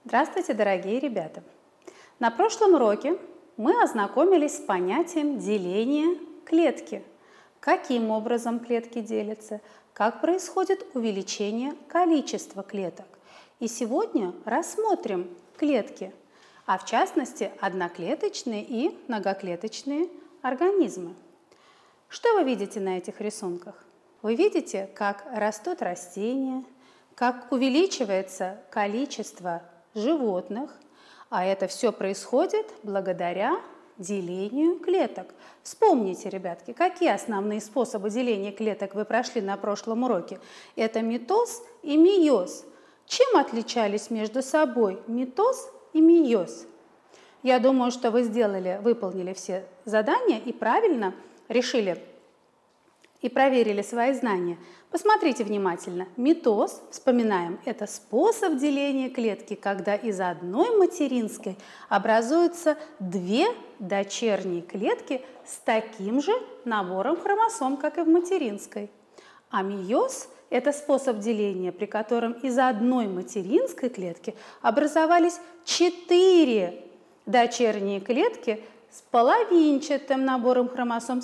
Здравствуйте, дорогие ребята! На прошлом уроке мы ознакомились с понятием деления клетки. Каким образом клетки делятся, как происходит увеличение количества клеток. И сегодня рассмотрим клетки, а в частности одноклеточные и многоклеточные организмы. Что вы видите на этих рисунках? Вы видите, как растут растения, как увеличивается количество животных, а это все происходит благодаря делению клеток. Вспомните, ребятки, какие основные способы деления клеток вы прошли на прошлом уроке? Это митоз и мейоз. Чем отличались между собой митоз и мейоз? Я думаю, что вы выполнили все задания и правильно решили и проверили свои знания. Посмотрите внимательно. Митоз, вспоминаем, это способ деления клетки, когда из одной материнской образуются две дочерние клетки с таким же набором хромосом, как и в материнской. А мейоз – это способ деления, при котором из одной материнской клетки образовались 4 дочерние клетки с половинчатым набором хромосом,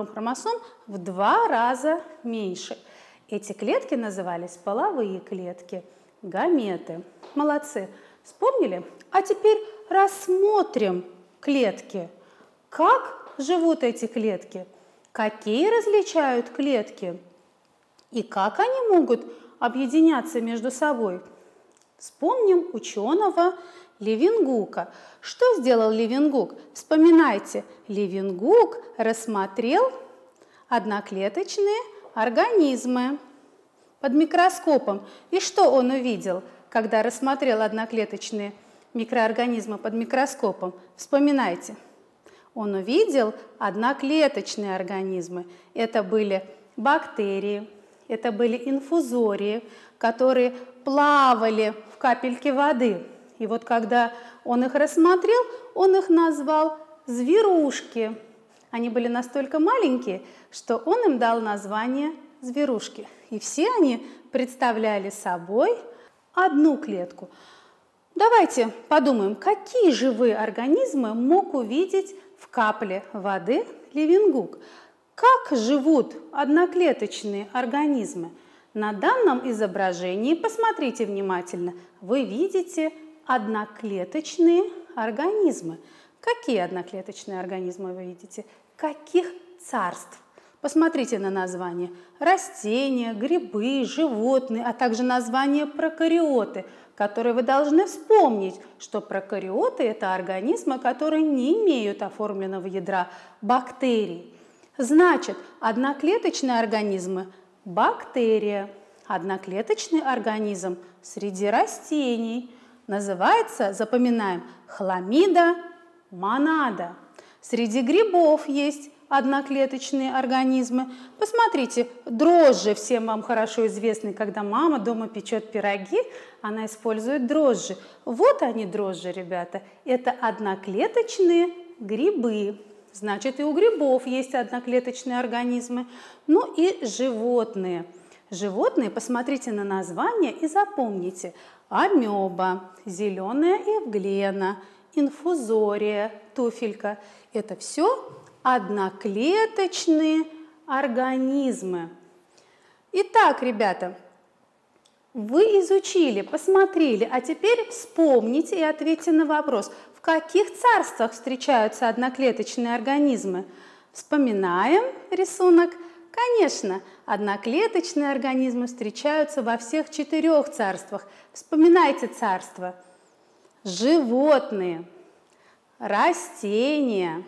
в 2 раза меньше. Эти клетки назывались половые клетки, гаметы. Молодцы! Вспомнили? А теперь рассмотрим клетки. Как живут эти клетки? Какие различают клетки? И как они могут объединяться между собой? Вспомним ученого Левенгука. Что сделал Левенгук? Вспоминайте, Левенгук рассмотрел одноклеточные организмы под микроскопом. И что он увидел, когда рассмотрел одноклеточные микроорганизмы под микроскопом? Вспоминайте. Он увидел одноклеточные организмы. Это были бактерии, это были инфузории, которые плавали в капельке воды. И вот когда он их рассмотрел, он их назвал зверушки. Они были настолько маленькие, что он им дал название зверушки. И все они представляли собой одну клетку. Давайте подумаем, какие живые организмы мог увидеть в капле воды Левенгук. Как живут одноклеточные организмы? На данном изображении, посмотрите внимательно, вы видите одноклеточные организмы. Какие одноклеточные организмы вы видите? Каких царств? Посмотрите на названия. Растения, грибы, животные, а также названия прокариоты, которые вы должны вспомнить, что прокариоты – это организмы, которые не имеют оформленного ядра бактерий. Значит, одноклеточные организмы – бактерия. Одноклеточный организм среди растений называется, запоминаем, хламида, монада. Среди грибов есть одноклеточные организмы. Посмотрите, дрожжи, всем вам хорошо известны, когда мама дома печет пироги, она использует дрожжи. Вот они, дрожжи, ребята, это одноклеточные грибы. Значит, и у грибов есть одноклеточные организмы. Ну и животные. Животные, посмотрите на название и запомните. Амеба, зеленая эвглена, инфузория, туфелька. Это все одноклеточные организмы. Итак, ребята, вы изучили, посмотрели, а теперь вспомните и ответьте на вопрос, в каких царствах встречаются одноклеточные организмы? Вспоминаем рисунок. Конечно, одноклеточные организмы встречаются во всех 4 царствах. Вспоминайте царства. Животные, растения.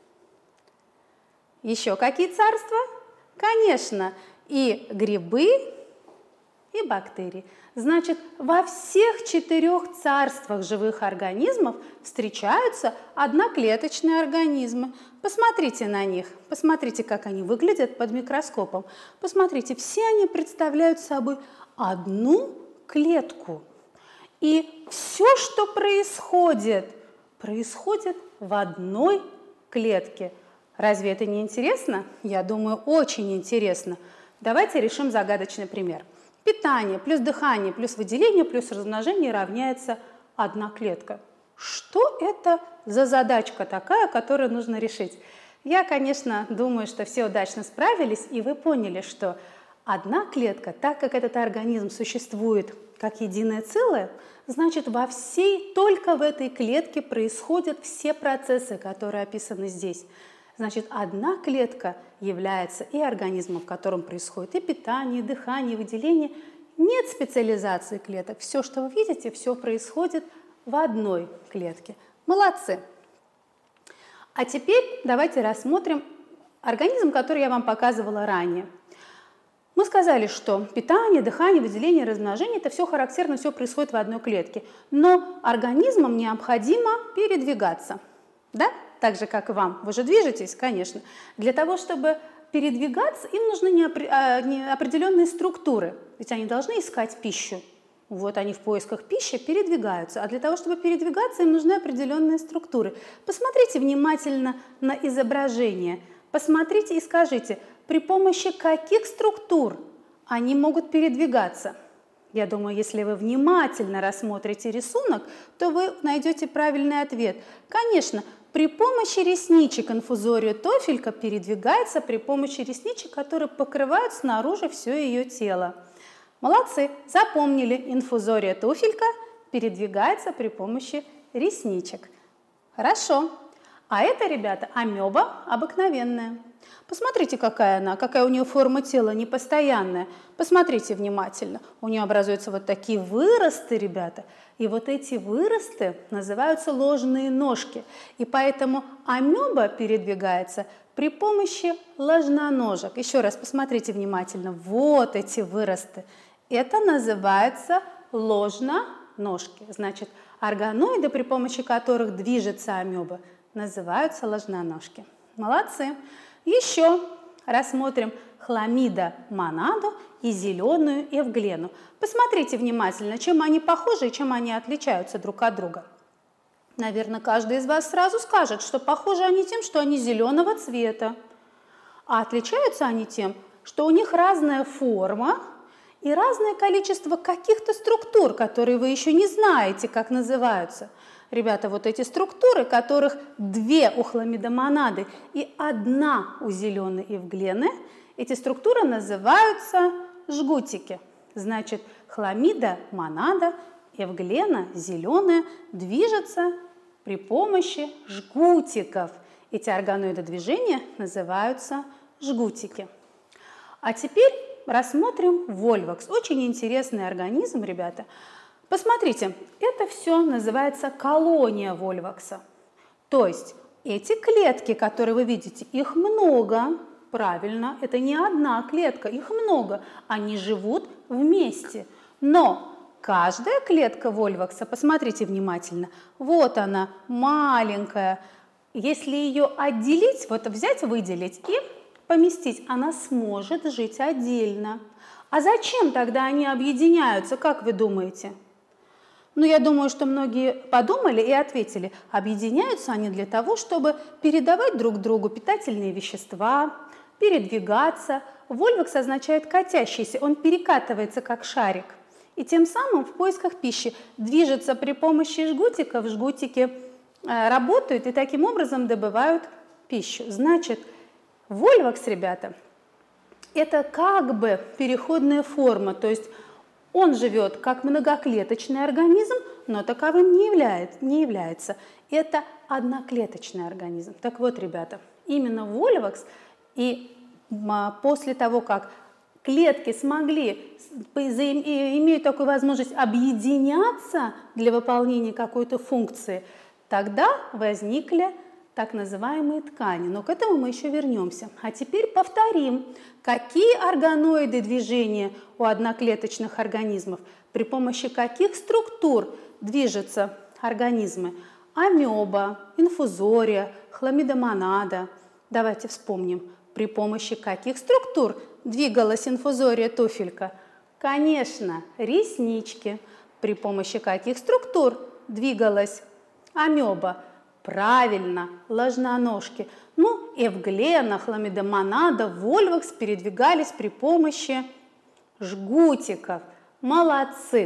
Еще какие царства? Конечно, и грибы, и бактерии. Значит, во всех 4 царствах живых организмов встречаются одноклеточные организмы. Посмотрите на них, посмотрите, как они выглядят под микроскопом. Посмотрите, все они представляют собой одну клетку. И все, что происходит в одной клетке. Разве это не интересно? Я думаю, очень интересно. Давайте решим загадочный пример. Питание плюс дыхание плюс выделение плюс размножение равняется одна клетка. Что это за задачка такая, которую нужно решить? Я, конечно, думаю, что все удачно справились, и вы поняли, что одна клетка, так как этот организм существует как единое целое, значит, только в этой клетке происходят все процессы, которые описаны здесь. Значит, одна клетка является и организмом, в котором происходит и питание, и дыхание, и выделение. Нет специализации клеток. Все, что вы видите, все происходит в одной клетке. Молодцы! А теперь давайте рассмотрим организм, который я вам показывала ранее. Мы сказали, что питание, дыхание, выделение, размножение – это все характерно, все происходит в одной клетке. Но организмам необходимо передвигаться. Да? Так же, как и вам. Вы же движетесь, конечно. Для того, чтобы передвигаться, им нужны определенные структуры. Ведь они должны искать пищу. Вот они в поисках пищи передвигаются. А для того, чтобы передвигаться, им нужны определенные структуры. Посмотрите внимательно на изображение. Посмотрите и скажите, при помощи каких структур они могут передвигаться. Я думаю, если вы внимательно рассмотрите рисунок, то вы найдете правильный ответ. Конечно, при помощи ресничек инфузория туфелька передвигается при помощи ресничек, которые покрывают снаружи все ее тело. Молодцы, запомнили, инфузория туфелька передвигается при помощи ресничек. Хорошо. А это, ребята, амеба обыкновенная. Посмотрите, какая она, какая у нее форма тела непостоянная. Посмотрите внимательно. У нее образуются вот такие выросты, ребята. И вот эти выросты называются ложные ножки. И поэтому амеба передвигается при помощи ложноножек. Еще раз посмотрите внимательно. Вот эти выросты. Это называется ложноножки. Значит, органоиды, при помощи которых движется амеба, называются ложноножки. Молодцы! Еще рассмотрим хламида монаду и зеленую эвглену. Посмотрите внимательно, чем они похожи и чем они отличаются друг от друга. Наверное, каждый из вас сразу скажет, что похожи они тем, что они зеленого цвета. А отличаются они тем, что у них разная форма и разное количество каких-то структур, которые вы еще не знаете, как называются. Ребята, вот эти структуры, которых две у хламидомонады и одна у зеленой эвглены, эти структуры называются жгутики. Значит, хламида, монада, эвглена, зеленая, движется при помощи жгутиков. Эти органоиды движения называются жгутики. А теперь рассмотрим вольвакс. Очень интересный организм, ребята. Посмотрите, это все называется колония вольвакса. То есть эти клетки, которые вы видите, их много, правильно, это не одна клетка, их много, они живут вместе. Но каждая клетка вольвакса, посмотрите внимательно, вот она, маленькая. Если ее отделить, вот взять, выделить и поместить, она сможет жить отдельно. А зачем тогда они объединяются, как вы думаете? Ну, я думаю, что многие подумали и ответили, объединяются они для того, чтобы передавать друг другу питательные вещества, передвигаться. Вольвакс означает катящийся, он перекатывается как шарик. И тем самым в поисках пищи движется при помощи жгутиков. Жгутики работают и таким образом добывают пищу. Значит, вольвакс, ребята, это как бы переходная форма, то есть он живет как многоклеточный организм, но таковым не является. Это одноклеточный организм. Так вот, ребята, именно вольвакс, и после того, как клетки имеют такую возможность объединяться для выполнения какой-то функции, тогда возникли так называемые ткани. Но к этому мы еще вернемся. А теперь повторим, какие органоиды движения у одноклеточных организмов, при помощи каких структур движутся организмы. Амеба, инфузория, хламидомонада. Давайте вспомним, при помощи каких структур двигалась инфузория туфелька. Конечно, реснички. При помощи каких структур двигалась амеба? Правильно, ложноножки. Ну, эвглена, хламидомонада, вольвакс передвигались при помощи жгутиков. Молодцы!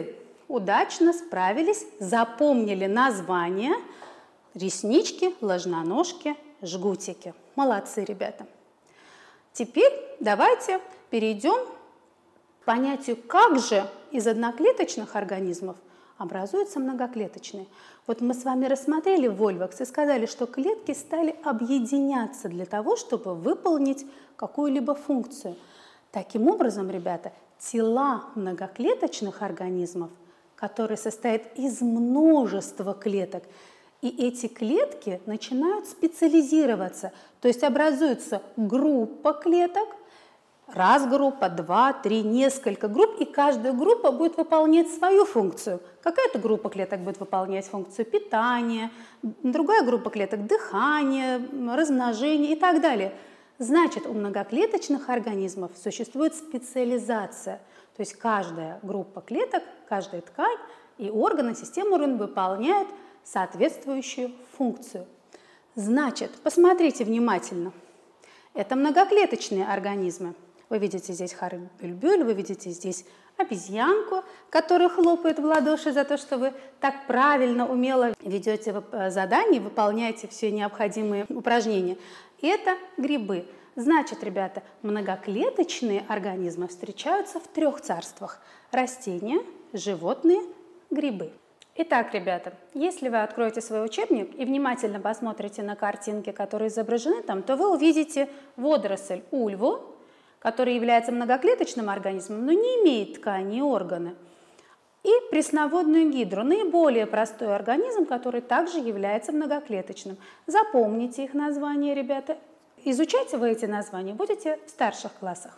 удачно справились, запомнили названия реснички, ложноножки, жгутики. Молодцы, ребята. Теперь давайте перейдем к понятию, как же из одноклеточных организмов образуются многоклеточные. Вот мы с вами рассмотрели Вольвакс и сказали, что клетки стали объединяться для того, чтобы выполнить какую-либо функцию. Таким образом, ребята, тела многоклеточных организмов, которые состоят из множества клеток, и эти клетки начинают специализироваться, то есть образуется группа клеток, раз группа, два, три, несколько групп, и каждая группа будет выполнять свою функцию. Какая-то группа клеток будет выполнять функцию питания, другая группа клеток – дыхание, размножение и так далее. Значит, у многоклеточных организмов существует специализация, то есть каждая группа клеток, каждая ткань и органы, система органов выполняют соответствующую функцию. Значит, посмотрите внимательно. Это многоклеточные организмы. Вы видите здесь хар-бюль-бюль, вы видите здесь обезьянку, которая хлопает в ладоши за то, что вы так правильно, умело ведете задание, выполняете все необходимые упражнения. Это грибы. Значит, ребята, многоклеточные организмы встречаются в 3 царствах: растения, животные, грибы. Итак, ребята, если вы откроете свой учебник и внимательно посмотрите на картинки, которые изображены там, то вы увидите водоросль ульву, который является многоклеточным организмом, но не имеет ткани и органы, и пресноводную гидру, наиболее простой организм, который также является многоклеточным. Запомните их названия, ребята. Изучайте вы эти названия будете в старших классах.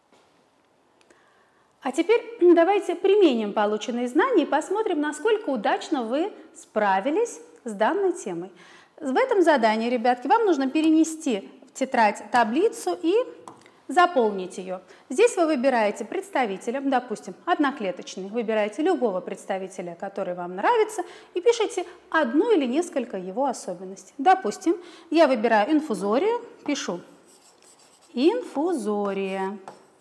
А теперь давайте применим полученные знания и посмотрим, насколько удачно вы справились с данной темой. В этом задании, ребятки, вам нужно перенести в тетрадь таблицу и заполнить ее. Здесь вы выбираете представителя, допустим, одноклеточный, выбираете любого представителя, который вам нравится, и пишите одну или несколько его особенностей. Допустим, я выбираю инфузорию, пишу инфузория.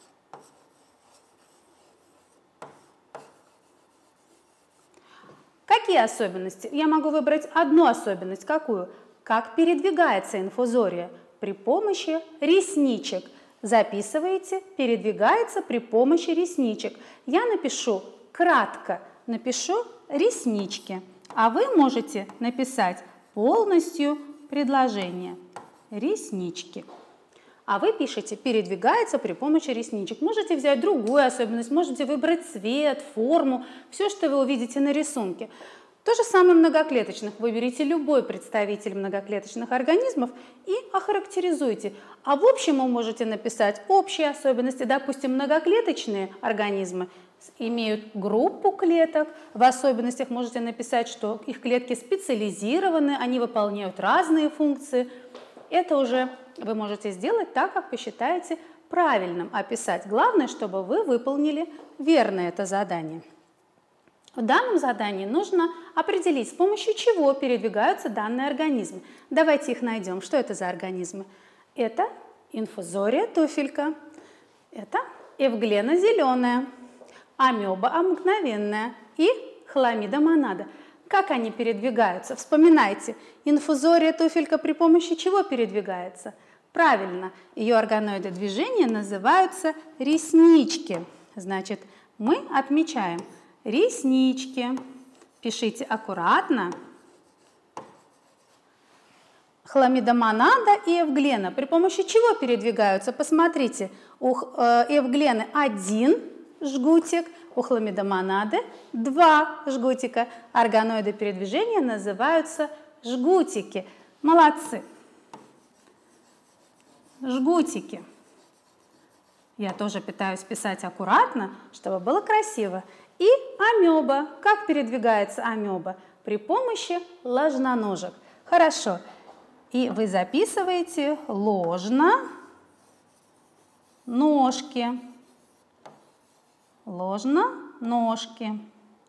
Какие особенности? Я могу выбрать одну особенность. Какую? Как передвигается инфузория? При помощи ресничек. Записываете, передвигается при помощи ресничек. Я напишу кратко, напишу реснички, а вы можете написать полностью предложение. Реснички. А вы пишете передвигается при помощи ресничек. Можете взять другую особенность, можете выбрать цвет, форму, все, что вы увидите на рисунке. То же самое в многоклеточных. Выберите любой представитель многоклеточных организмов и охарактеризуйте. А в общем вы можете написать общие особенности. Допустим, многоклеточные организмы имеют группу клеток. В особенностях можете написать, что их клетки специализированы, они выполняют разные функции. Это уже вы можете сделать так, как посчитаете правильным описать. Главное, чтобы вы выполнили верно это задание. В данном задании нужно определить, с помощью чего передвигаются данные организмы. Давайте их найдем. Что это за организмы? Это инфузория туфелька, это эвглена зеленая, амеба обыкновенная и хламида монада. Как они передвигаются? Вспоминайте, инфузория туфелька при помощи чего передвигается? Правильно, ее органоиды движения называются реснички. Значит, мы отмечаем реснички. Пишите аккуратно. Хламида монада и эвглена при помощи чего передвигаются? Посмотрите, у эвглены 1 жгутик, у хламида монады 2 жгутика. Органоиды передвижения называются жгутики. Молодцы! Жгутики. Я тоже пытаюсь писать аккуратно, чтобы было красиво. И амеба. Как передвигается амеба? При помощи ложноножек. Хорошо. И вы записываете ложноножки. Ложноножки.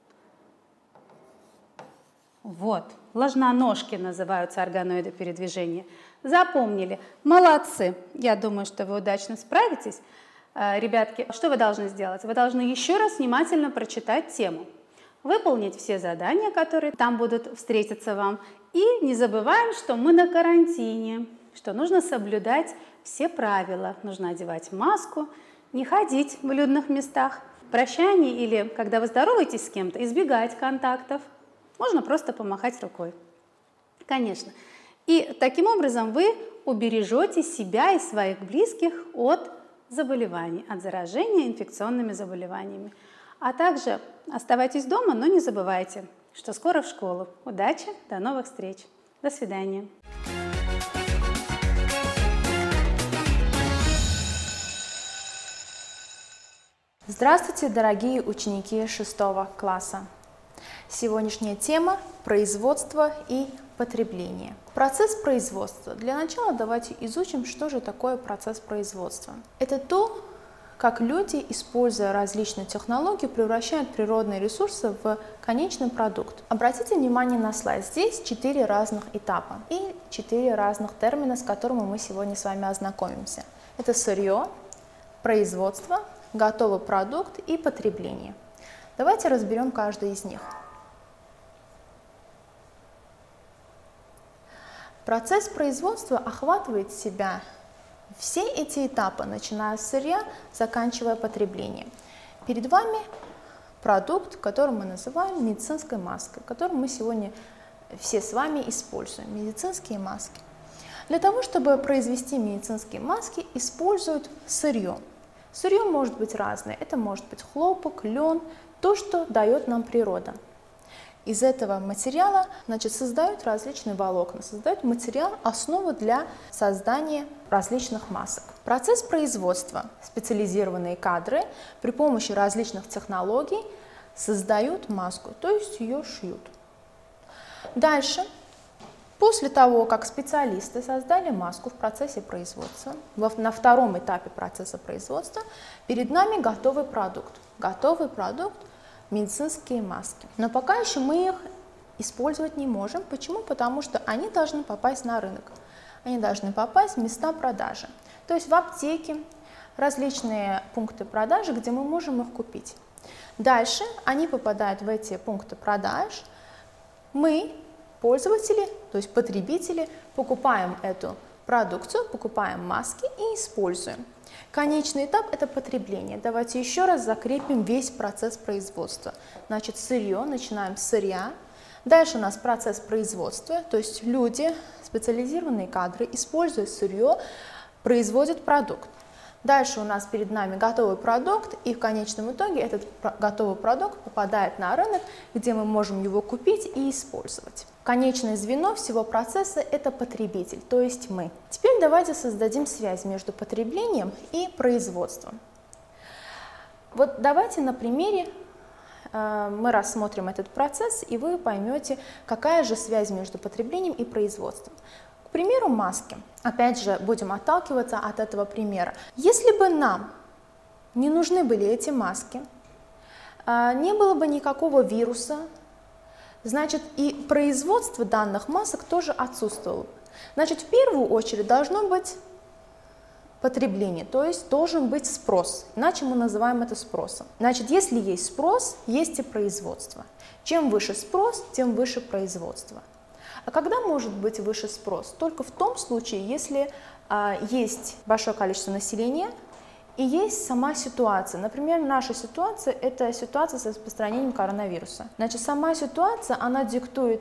Вот. Ложноножки называются органоиды передвижения. Запомнили. Молодцы. Я думаю, что вы удачно справитесь. Ребятки, что вы должны сделать? Вы должны еще раз внимательно прочитать тему. выполнить все задания, которые там будут встретиться вам. И не забываем, что мы на карантине, что нужно соблюдать все правила. Нужно одевать маску, не ходить в людных местах. В прощании или когда вы здороваетесь с кем-то, избегать контактов. Можно просто помахать рукой. Конечно. И таким образом вы убережете себя и своих близких от заболеваний, от заражения инфекционными заболеваниями. А также оставайтесь дома, но не забывайте, что скоро в школу. Удачи, до новых встреч. До свидания. Здравствуйте, дорогие ученики 6 класса! Сегодняшняя тема – производство и потребление. Процесс производства. Для начала давайте изучим, что же такое процесс производства. Это то, как люди, используя различные технологии, превращают природные ресурсы в конечный продукт. Обратите внимание на слайд. Здесь 4 разных этапа и 4 разных термина, с которыми мы сегодня с вами ознакомимся. Это сырье, производство, готовый продукт и потребление. Давайте разберем каждый из них. Процесс производства охватывает в себя все эти этапы, начиная с сырья, заканчивая потреблением. Перед вами продукт, который мы называем медицинской маской, который мы сегодня все с вами используем. Медицинские маски. Для того, чтобы произвести медицинские маски, используют сырье. Сырье может быть разное. Это может быть хлопок, лен, то, что дает нам природа. Из этого материала, создают различные волокна, создают материал, основу для создания различных масок. Процесс производства. Специализированные кадры при помощи различных технологий создают маску, то есть ее шьют. Дальше, после того, как специалисты создали маску в процессе производства, на втором этапе процесса производства, перед нами готовый продукт. Готовый продукт – медицинские маски. Но пока еще мы их использовать не можем. Почему? Потому что они должны попасть на рынок. Они должны попасть в места продажи. То есть в аптеки, различные пункты продажи, где мы можем их купить. Дальше они попадают в эти пункты продаж. Мы, пользователи, то есть потребители, покупаем эту продукцию, покупаем маски и используем. Конечный этап – это потребление. Давайте еще раз закрепим весь процесс производства. Значит, сырье, начинаем с сырья. Дальше у нас процесс производства, то есть люди, специализированные кадры, используя сырье, производят продукт. Дальше у нас перед нами готовый продукт, и в конечном итоге этот готовый продукт попадает на рынок, где мы можем его купить и использовать. Конечное звено всего процесса – это потребитель, то есть мы. Теперь давайте создадим связь между потреблением и производством. Вот давайте на примере мы рассмотрим этот процесс, и вы поймете, какая же связь между потреблением и производством. К примеру, маски. Опять же, будем отталкиваться от этого примера. Если бы нам не нужны были эти маски, не было бы никакого вируса, значит, и производство данных масок тоже отсутствовало. Значит, в первую очередь должно быть потребление, то есть должен быть спрос, иначе мы называем это спросом. Значит, если есть спрос, есть и производство. Чем выше спрос, тем выше производство. А когда может быть выше спрос? Только в том случае, если есть большое количество населения и есть сама ситуация. Например, наша ситуация – это ситуация с распространением коронавируса. Значит, сама ситуация, она диктует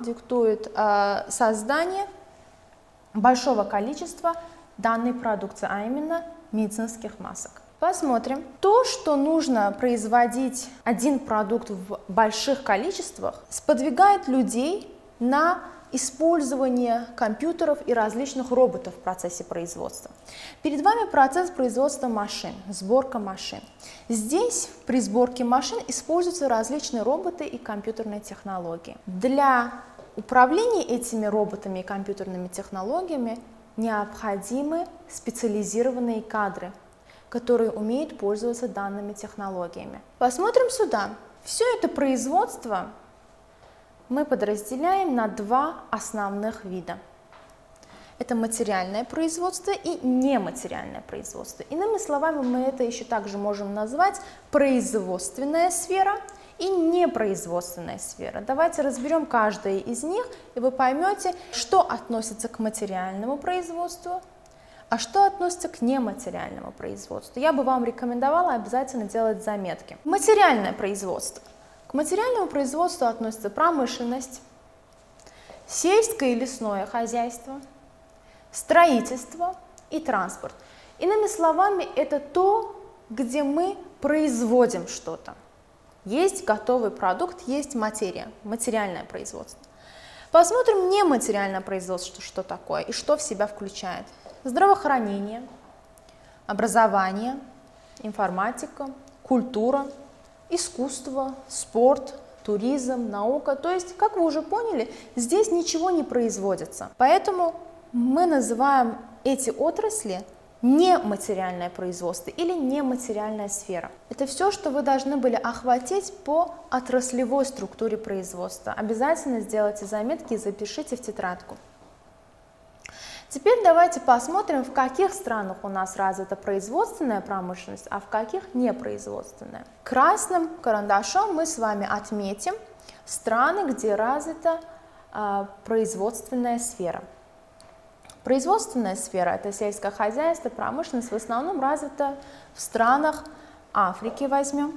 создание большого количества данной продукции, а именно медицинских масок. Посмотрим. То, что нужно производить один продукт в больших количествах, сподвигает людей на использование компьютеров и различных роботов в процессе производства. Перед вами процесс производства машин, сборка машин. Здесь при сборке машин используются различные роботы и компьютерные технологии. Для управления этими роботами и компьютерными технологиями необходимы специализированные кадры, которые умеют пользоваться данными технологиями. Посмотрим сюда. Все это производство мы подразделяем на два основных вида. Это материальное производство и нематериальное производство. Иными словами, мы это еще также можем назвать производственная сфера и непроизводственная сфера. Давайте разберем каждое из них, и вы поймете, что относится к материальному производству, а что относится к нематериальному производству. Я бы вам рекомендовала обязательно делать заметки. Материальное производство. К материальному производству относится промышленность, сельское и лесное хозяйство, строительство и транспорт. Иными словами, это то, где мы производим что-то. Есть готовый продукт, есть материя, материальное производство. Посмотрим нематериальное производство, что такое и что в себя включает. Здравоохранение, образование, информатика, культура, искусство, спорт, туризм, наука. То есть, как вы уже поняли, здесь ничего не производится. Поэтому мы называем эти отрасли нематериальное производство или нематериальная сфера. Это все, что вы должны были охватить по отраслевой структуре производства. Обязательно сделайте заметки и запишите в тетрадку. Теперь давайте посмотрим, в каких странах у нас развита производственная промышленность, а в каких непроизводственная. Красным карандашом мы с вами отметим страны, где развита производственная сфера. Производственная сфера – это сельское хозяйство, промышленность, в основном развита в странах Африки, возьмем,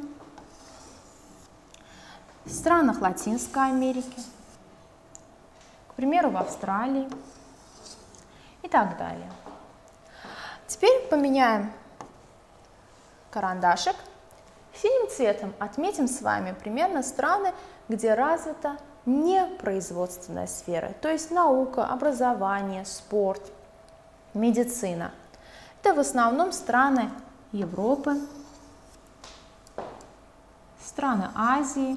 в странах Латинской Америки, к примеру, в Австралии и так далее. Теперь поменяем карандашик. Синим цветом отметим с вами примерно страны, где развита непроизводственная сфера, то есть наука, образование, спорт, медицина. Это в основном страны Европы, страны Азии,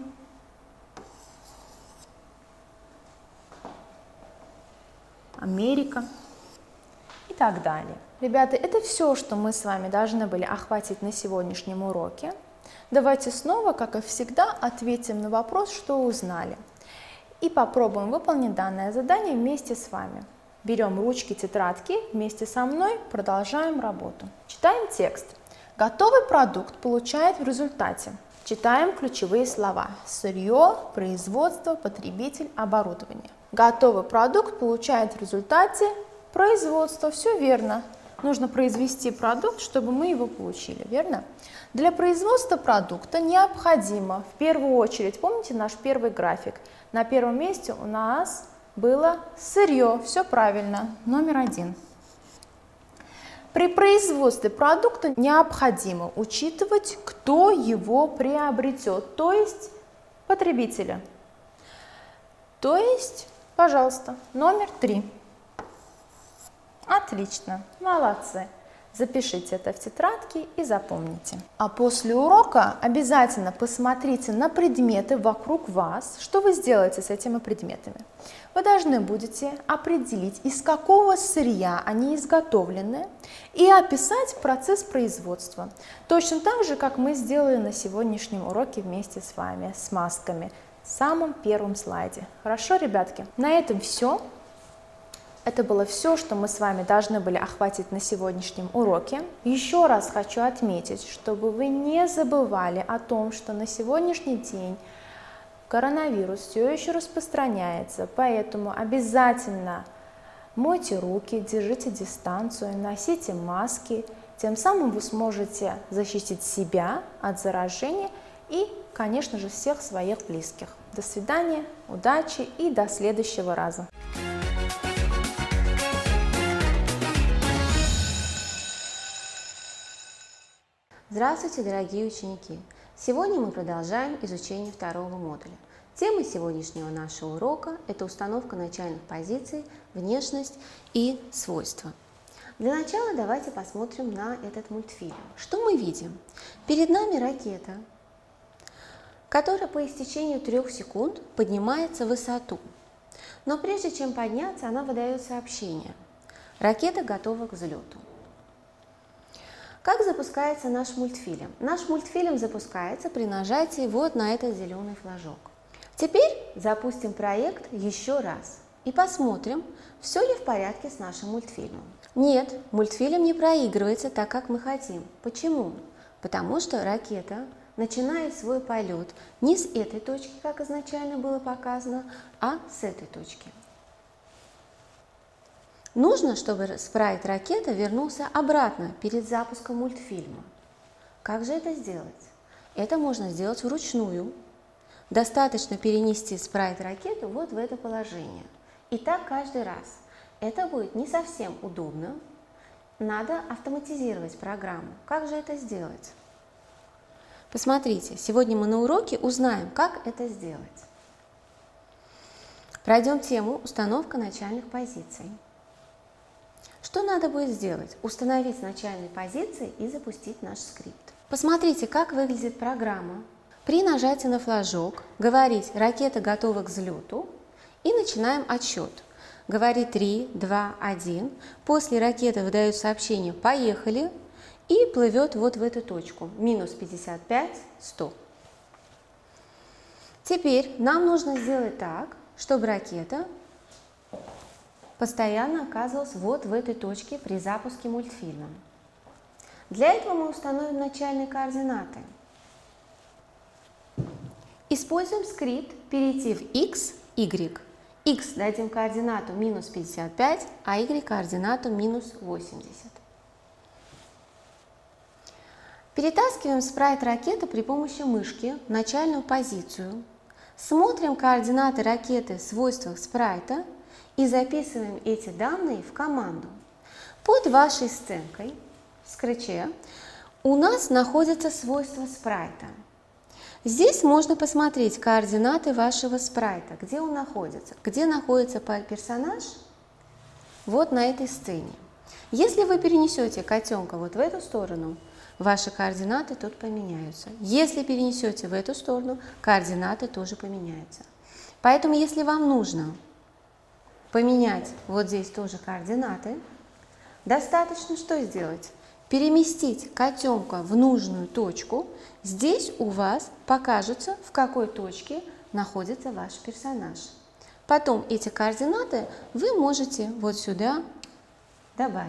Америка и так далее. Ребята, это все, что мы с вами должны были охватить на сегодняшнем уроке. Давайте снова, как и всегда, ответим на вопрос, что узнали. И попробуем выполнить данное задание вместе с вами. Берем ручки, тетрадки, вместе со мной продолжаем работу. Читаем текст. Готовый продукт получает в результате. Читаем ключевые слова. Сырье, производство, потребитель, оборудование. Готовый продукт получает в результате производства. Все верно. Нужно произвести продукт, чтобы мы его получили, верно? Для производства продукта необходимо, в первую очередь, помните наш первый график? На первом месте у нас было сырье, все правильно, номер 1. При производстве продукта необходимо учитывать, кто его приобретет, то есть потребителя. То есть, пожалуйста, номер 3. Отлично, молодцы. Запишите это в тетрадке и запомните. А после урока обязательно посмотрите на предметы вокруг вас. Что вы сделаете с этими предметами? Вы должны будете определить, из какого сырья они изготовлены, и описать процесс производства. Точно так же, как мы сделали на сегодняшнем уроке вместе с вами, с масками, в самом первом слайде. Хорошо, ребятки? На этом все. Это было все, что мы с вами должны были охватить на сегодняшнем уроке. Еще раз хочу отметить, чтобы вы не забывали о том, что на сегодняшний день коронавирус все еще распространяется, поэтому обязательно мойте руки, держите дистанцию, носите маски. Тем самым вы сможете защитить себя от заражения и, конечно же, всех своих близких. До свидания, удачи и до следующего раза. Здравствуйте, дорогие ученики! Сегодня мы продолжаем изучение второго модуля. Тема сегодняшнего нашего урока – это установка начальных позиций, внешность и свойства. Для начала давайте посмотрим на этот мультфильм. Что мы видим? Перед нами ракета, которая по истечению 3 секунд поднимается в высоту. Но прежде чем подняться, она выдает сообщение. Ракета готова к взлету. Как запускается наш мультфильм? Наш мультфильм запускается при нажатии вот на этот зеленый флажок. Теперь запустим проект еще раз и посмотрим, все ли в порядке с нашим мультфильмом. Нет, мультфильм не проигрывается так, как мы хотим. Почему? Потому что ракета начинает свой полет не с этой точки, как изначально было показано, а с этой точки. Нужно, чтобы спрайт ракета вернулся обратно перед запуском мультфильма. Как же это сделать? Это можно сделать вручную. Достаточно перенести спрайт ракеты вот в это положение. И так каждый раз. Это будет не совсем удобно. Надо автоматизировать программу. Как же это сделать? Посмотрите, сегодня мы на уроке узнаем, как это сделать. Пройдем тему «Установка начальных позиций». Что надо будет сделать? Установить начальные позиции и запустить наш скрипт. Посмотрите, как выглядит программа. При нажатии на флажок говорить «Ракета готова к взлету» и начинаем отсчет. Говорит 3, 2, 1. После ракеты выдает сообщение «Поехали» и плывет вот в эту точку. Минус 55, 100. Теперь нам нужно сделать так, чтобы ракета постоянно оказывалась вот в этой точке при запуске мультфильма. Для этого мы установим начальные координаты. Используем скрипт «Перейти в x, y». X дадим координату минус 55, а y координату минус 80. Перетаскиваем спрайт ракеты при помощи мышки в начальную позицию. Смотрим координаты ракеты в свойствах спрайта и записываем эти данные в команду. Под вашей сценкой в скретче у нас находятся свойства спрайта. Здесь можно посмотреть координаты вашего спрайта, где он находится. Где находится персонаж? Вот на этой сцене. Если вы перенесете котенка вот в эту сторону, ваши координаты тут поменяются. Если перенесете в эту сторону, координаты тоже поменяются. Поэтому, если вам нужно поменять вот здесь тоже координаты, достаточно что сделать? Переместить котенка в нужную точку. Здесь у вас покажется, в какой точке находится ваш персонаж. Потом эти координаты вы можете вот сюда добавить.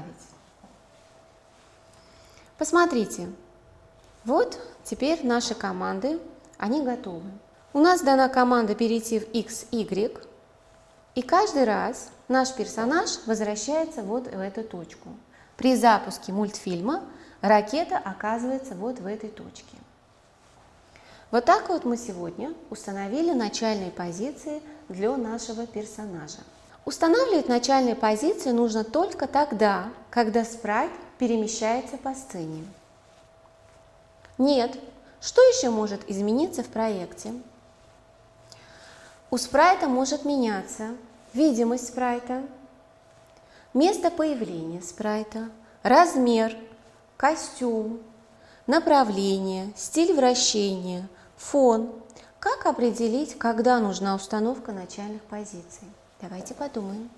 Посмотрите, вот теперь наши команды, они готовы. У нас дана команда перейти в x, y, и каждый раз наш персонаж возвращается вот в эту точку. При запуске мультфильма ракета оказывается вот в этой точке. Вот так вот мы сегодня установили начальные позиции для нашего персонажа. Устанавливать начальные позиции нужно только тогда, когда спрайт перемещается по сцене. Нет, что еще может измениться в проекте? У спрайта может меняться видимость спрайта, место появления спрайта, размер, костюм, направление, стиль вращения, фон. Как определить, когда нужна установка начальных позиций? Давайте подумаем.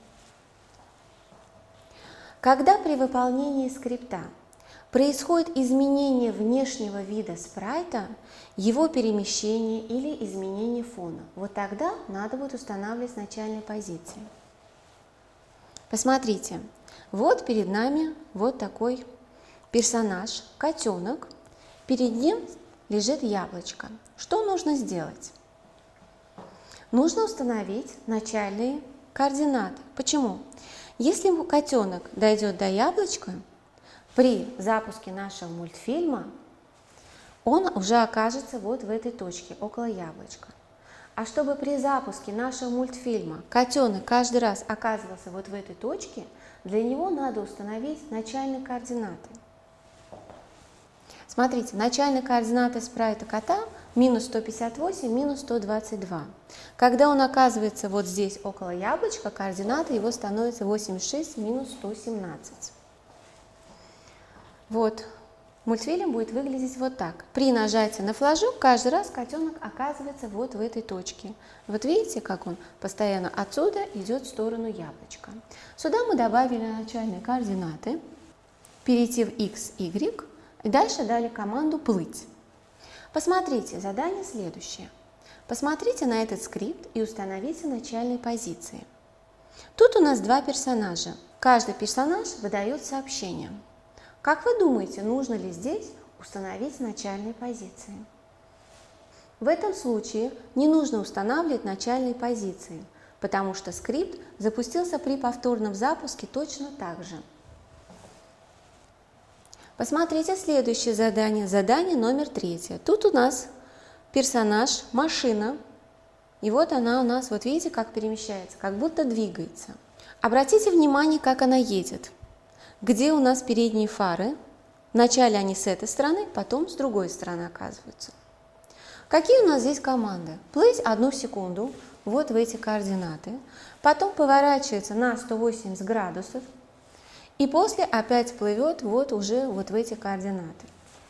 Когда при выполнении скрипта происходит изменение внешнего вида спрайта, его перемещение или изменение фона, вот тогда надо будет устанавливать начальные позиции. Посмотрите, вот перед нами вот такой персонаж, котенок, перед ним лежит яблочко. Что нужно сделать? Нужно установить начальные координаты. Почему? Если котенок дойдет до яблочка, при запуске нашего мультфильма он уже окажется вот в этой точке, около яблочка. А чтобы при запуске нашего мультфильма котенок каждый раз оказывался вот в этой точке, для него надо установить начальные координаты. Смотрите, начальные координаты спрайта кота минус 158, минус 122. Когда он оказывается вот здесь, около яблочка, координаты его становятся 86, минус 117. Вот. Мультфильм будет выглядеть вот так. При нажатии на флажок каждый раз котенок оказывается вот в этой точке. Вот видите, как он постоянно отсюда идет в сторону яблочка. Сюда мы добавили начальные координаты, перейти в x, y, и дальше дали команду «плыть». Посмотрите, задание следующее. Посмотрите на этот скрипт и установите начальные позиции. Тут у нас два персонажа. Каждый персонаж выдает сообщение. Как вы думаете, нужно ли здесь установить начальные позиции? В этом случае не нужно устанавливать начальные позиции, потому что скрипт запустился при повторном запуске точно так же. Посмотрите следующее задание, задание номер 3. Тут у нас персонаж, машина, и вот она у нас, вот видите, как перемещается, как будто двигается. Обратите внимание, как она едет. Где у нас передние фары? Вначале они с этой стороны, потом с другой стороны оказываются. Какие у нас здесь команды? Плыть 1 секунду, вот в эти координаты, потом поворачивается на 180 градусов, и после опять плывет вот уже вот в эти координаты.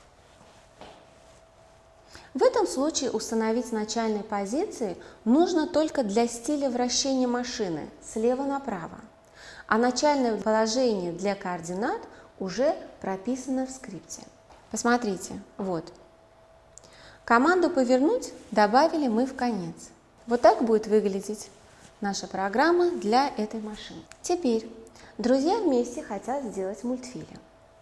В этом случае установить начальные позиции нужно только для стиля вращения машины слева направо, а начальное положение для координат уже прописано в скрипте. Посмотрите, вот. Команду «Повернуть» добавили мы в конец. Вот так будет выглядеть наша программа для этой машины. Теперь друзья вместе хотят сделать мультфильм.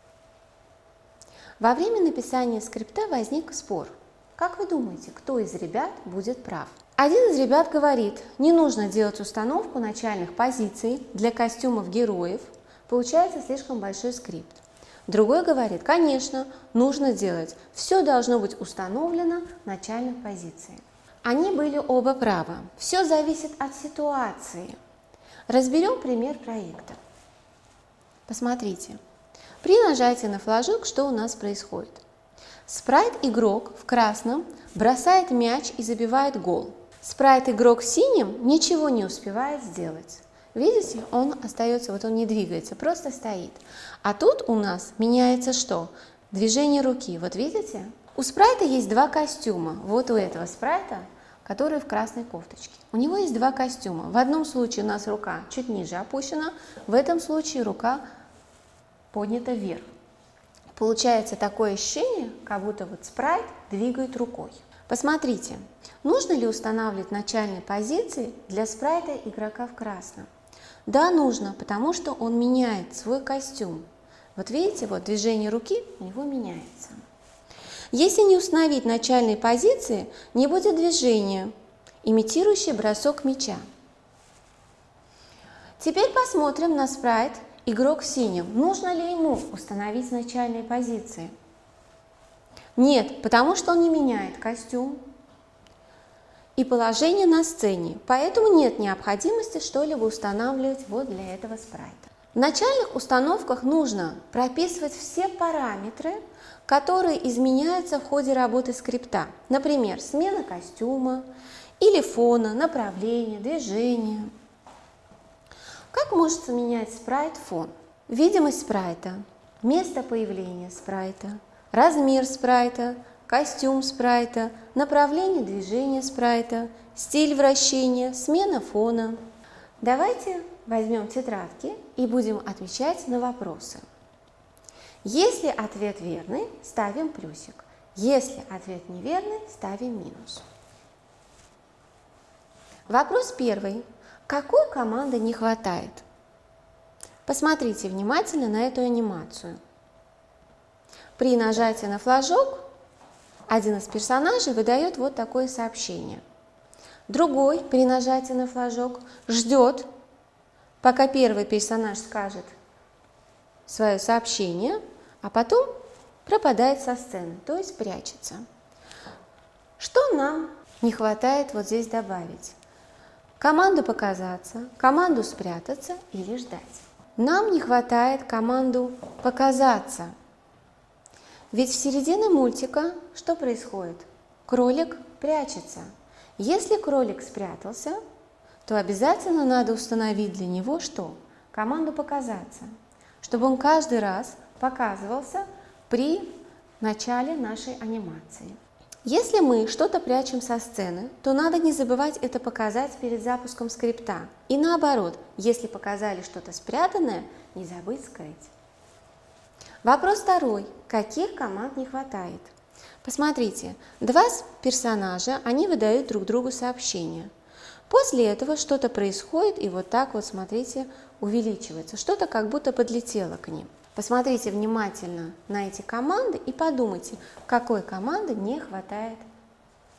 Во время написания скрипта возник спор. Как вы думаете, кто из ребят будет прав? Один из ребят говорит, не нужно делать установку начальных позиций для костюмов героев, получается слишком большой скрипт. Другой говорит, конечно, нужно делать, все должно быть установлено в начальных позициях. Они были оба правы, все зависит от ситуации. Разберем пример проекта. Посмотрите, при нажатии на флажок что у нас происходит? Спрайт-игрок в красном бросает мяч и забивает гол. Спрайт-игрок в синем ничего не успевает сделать. Видите, он остается, вот он не двигается, просто стоит. А тут у нас меняется что? Движение руки. Вот видите? У спрайта есть 2 костюма. Вот у этого спрайта, который в красной кофточке. У него есть 2 костюма. В одном случае у нас рука чуть ниже опущена, в этом случае рука поднята вверх. Получается такое ощущение, как будто вот спрайт двигает рукой. Посмотрите, нужно ли устанавливать начальные позиции для спрайта игрока в красном? Да, нужно, потому что он меняет свой костюм. Вот видите, вот движение руки у него меняется. Если не установить начальные позиции, не будет движения, имитирующее бросок мяча. Теперь посмотрим на спрайт игрок в синем. Нужно ли ему установить начальные позиции? Нет, потому что он не меняет костюм и положение на сцене, поэтому нет необходимости что-либо устанавливать вот для этого спрайта. В начальных установках нужно прописывать все параметры, которые изменяются в ходе работы скрипта. Например, смена костюма или фона, направление, движение. Как может менять спрайт фон? Видимость спрайта, место появления спрайта, размер спрайта, костюм спрайта, направление движения спрайта, стиль вращения, смена фона. Давайте возьмем тетрадки и будем отвечать на вопросы. Если ответ верный, ставим плюсик. Если ответ неверный, ставим минус. Вопрос первый. Какой команды не хватает? Посмотрите внимательно на эту анимацию. При нажатии на флажок один из персонажей выдает вот такое сообщение. Другой при нажатии на флажок ждет, пока первый персонаж скажет свое сообщение, а потом пропадает со сцены, то есть прячется. Что нам не хватает вот здесь добавить? Команду показаться, команду спрятаться или ждать. Нам не хватает команду показаться. Ведь в середине мультика что происходит? Кролик прячется. Если кролик спрятался, то обязательно надо установить для него что? Команду показаться, чтобы он каждый раз показывался при начале нашей анимации. Если мы что-то прячем со сцены, то надо не забывать это показать перед запуском скрипта. И наоборот, если показали что-то спрятанное, не забыть скрыть. Вопрос второй. Каких команд не хватает? Посмотрите, 2 персонажа, они выдают друг другу сообщения. После этого что-то происходит, и вот так вот, смотрите, увеличивается. Что-то как будто подлетело к ним. Посмотрите внимательно на эти команды и подумайте, какой команды не хватает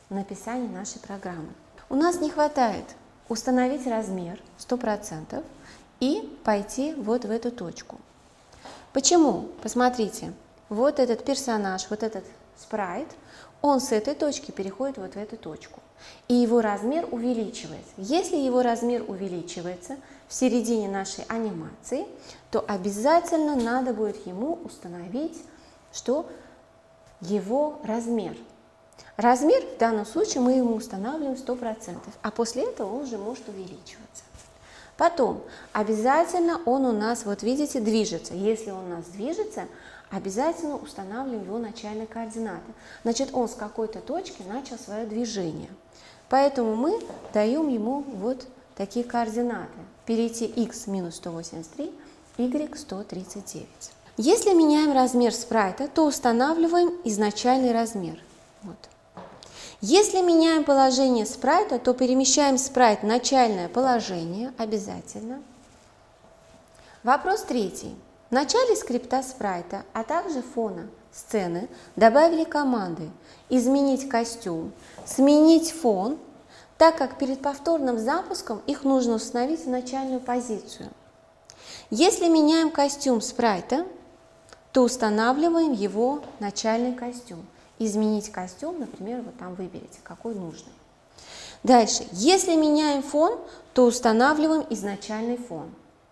в написании нашей программы. У нас не хватает установить размер 100% и пойти вот в эту точку. Почему? Посмотрите, вот этот персонаж, вот этот спрайт, он с этой точки переходит вот в эту точку, и его размер увеличивается. Если его размер увеличивается в середине нашей анимации, то обязательно надо будет ему установить, что его размер. Размер в данном случае мы ему устанавливаем 100%, а после этого он уже может увеличиваться. Потом обязательно он у нас, вот видите, движется. Если он у нас движется, обязательно устанавливаем его начальные координаты. Значит, он с какой-то точки начал свое движение. Поэтому мы даем ему вот такие координаты. Перейти x минус 183, y 139. Если меняем размер спрайта, то устанавливаем изначальный размер. Вот. Если меняем положение спрайта, то перемещаем спрайт в начальное положение обязательно. Вопрос третий. В начале скрипта спрайта, а также фона сцены добавили команды «изменить костюм», «сменить фон», так как перед повторным запуском их нужно установить в начальную позицию. Если меняем костюм спрайта, то устанавливаем его начальный костюм. Изменить костюм, например, вот там выберите, какой нужный. Дальше. Если меняем фон, то устанавливаем изначальный фон.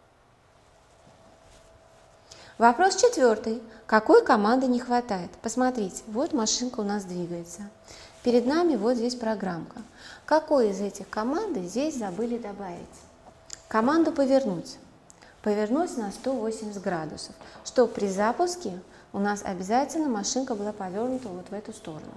Вопрос четвертый. Какой команды не хватает? Посмотрите, вот машинка у нас двигается. Перед нами вот здесь программка. Какой из этих команд здесь забыли добавить? Команду «Повернуть». Повернуть на 180 градусов, чтобы при запуске у нас обязательно машинка была повернута вот в эту сторону.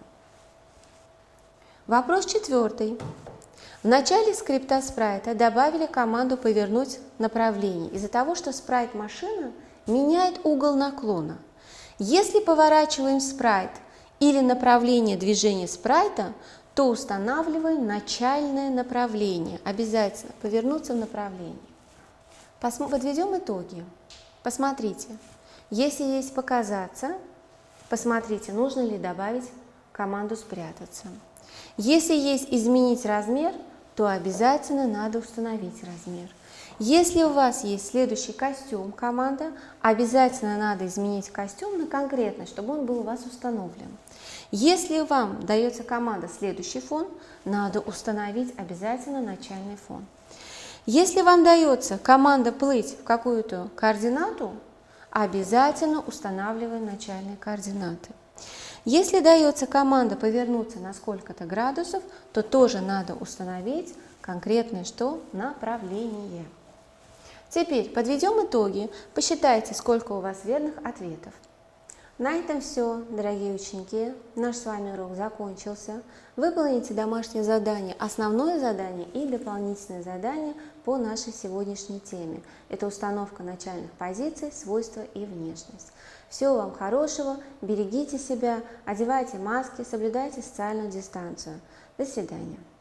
Вопрос четвертый. В начале скрипта спрайта добавили команду «Повернуть направление» из-за того, что спрайт машины меняет угол наклона. Если поворачиваем спрайт или направление движения спрайта, то устанавливаем начальное направление. Обязательно повернуться в направлении. Подведем итоги. Посмотрите. Если есть «Показаться», посмотрите, нужно ли добавить команду «Спрятаться». Если есть «Изменить размер», то обязательно надо установить размер. Если у вас есть следующий костюм, команда, обязательно надо изменить костюм на конкретный, чтобы он был у вас установлен. Если вам дается команда «Следующий фон», надо установить обязательно начальный фон. Если вам дается команда «Плыть в какую-то координату», обязательно устанавливаем начальные координаты. Если дается команда «Повернуться на сколько-то градусов», то тоже надо установить конкретное что? Направление. Теперь подведем итоги, посчитайте, сколько у вас верных ответов. На этом все, дорогие ученики. Наш с вами урок закончился. Выполните домашнее задание, основное задание и дополнительное задание по нашей сегодняшней теме. Это установка начальных позиций, свойства и внешность. Всего вам хорошего, берегите себя, одевайте маски, соблюдайте социальную дистанцию. До свидания.